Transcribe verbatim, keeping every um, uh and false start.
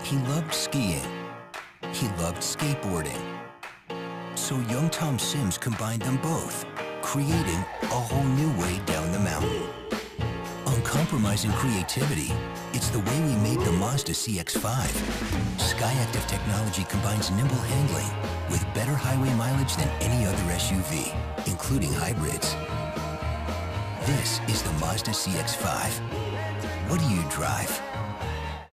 He loved skiing. He loved skateboarding. So young Tom Sims combined them both, creating a whole new way down the mountain. Uncompromising creativity, it's the way we made the Mazda C X five. Skyactiv technology combines nimble handling with better highway mileage than any other S U V, including hybrids. This is the Mazda C X five. What do you drive?